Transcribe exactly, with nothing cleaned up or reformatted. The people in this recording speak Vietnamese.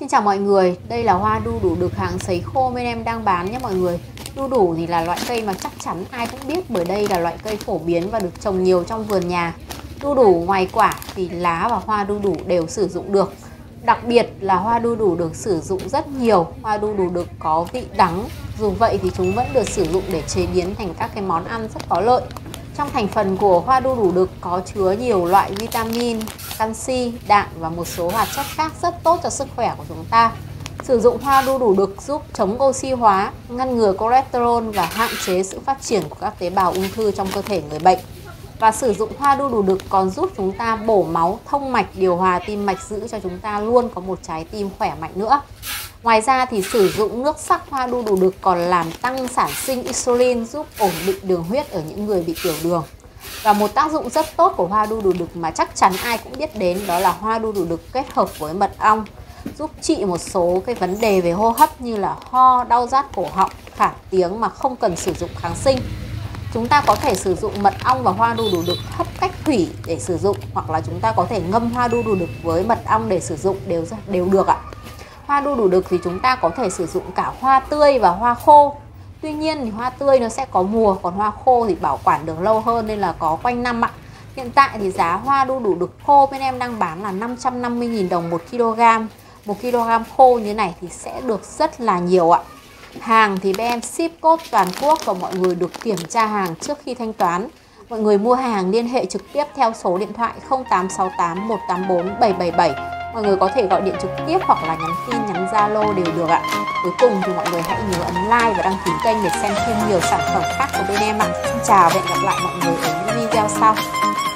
Xin chào mọi người, đây là hoa đu đủ được hàng sấy khô bên em đang bán nhé mọi người. Đu đủ thì là loại cây mà chắc chắn ai cũng biết, bởi đây là loại cây phổ biến và được trồng nhiều trong vườn nhà. Đu đủ ngoài quả thì lá và hoa đu đủ đều sử dụng được. Đặc biệt là hoa đu đủ được sử dụng rất nhiều, hoa đu đủ được có vị đắng. Dù vậy thì chúng vẫn được sử dụng để chế biến thành các cái món ăn rất có lợi. Trong thành phần của hoa đu đủ đực có chứa nhiều loại vitamin, canxi, đạm và một số hoạt chất khác rất tốt cho sức khỏe của chúng ta. Sử dụng hoa đu đủ đực giúp chống oxy hóa, ngăn ngừa cholesterol và hạn chế sự phát triển của các tế bào ung thư trong cơ thể người bệnh. Và sử dụng hoa đu đủ đực còn giúp chúng ta bổ máu, thông mạch, điều hòa tim mạch, giữ cho chúng ta luôn có một trái tim khỏe mạnh nữa. Ngoài ra thì sử dụng nước sắc hoa đu đủ đực còn làm tăng sản sinh insulin, giúp ổn định đường huyết ở những người bị tiểu đường. Và một tác dụng rất tốt của hoa đu đủ đực mà chắc chắn ai cũng biết đến, đó là hoa đu đủ đực kết hợp với mật ong, giúp trị một số cái vấn đề về hô hấp như là ho, đau rát cổ họng, khản tiếng mà không cần sử dụng kháng sinh. Chúng ta có thể sử dụng mật ong và hoa đu đủ đực hấp cách thủy để sử dụng, hoặc là chúng ta có thể ngâm hoa đu đủ đực với mật ong để sử dụng, đều đều được ạ. Hoa đu đủ đực thì chúng ta có thể sử dụng cả hoa tươi và hoa khô. Tuy nhiên thì hoa tươi nó sẽ có mùa, còn hoa khô thì bảo quản được lâu hơn nên là có quanh năm ạ. Hiện tại thì giá hoa đu đủ đực khô bên em đang bán là năm trăm năm mươi nghìn đồng một kg. một kg khô như này thì sẽ được rất là nhiều ạ. Hàng thì bên em ship code toàn quốc và mọi người được kiểm tra hàng trước khi thanh toán. Mọi người mua hàng liên hệ trực tiếp theo số điện thoại không tám sáu tám một tám bốn bảy bảy bảy. Mọi người có thể gọi điện trực tiếp hoặc là nhắn tin, nhắn Zalo đều được ạ. Cuối cùng thì mọi người hãy nhớ ấn like và đăng ký kênh để xem thêm nhiều sản phẩm khác của bên em ạ. Xin chào và hẹn gặp lại mọi người ở những video sau.